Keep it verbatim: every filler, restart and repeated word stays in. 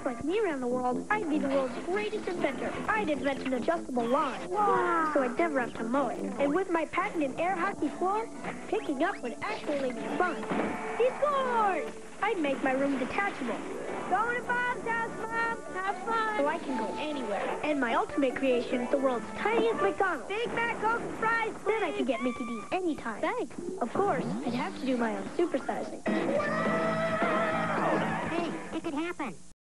folks like me around the world, I'd be the world's greatest inventor. I'd invent an adjustable lawn. Wow. So I'd never have to mow it. And with my patented air hockey floor, picking up would actually be fun. He scores! I'd make my room detachable. Going to Bob's house, Mom. Have fun. So I can go anywhere. And my ultimate creation, the world's tiniest McDonald's. Big Mac, Coke, and fries, please. Then I can get Mickey D's anytime. Thanks. Of course, I'd have to do my own supersizing. Hey, it could happen.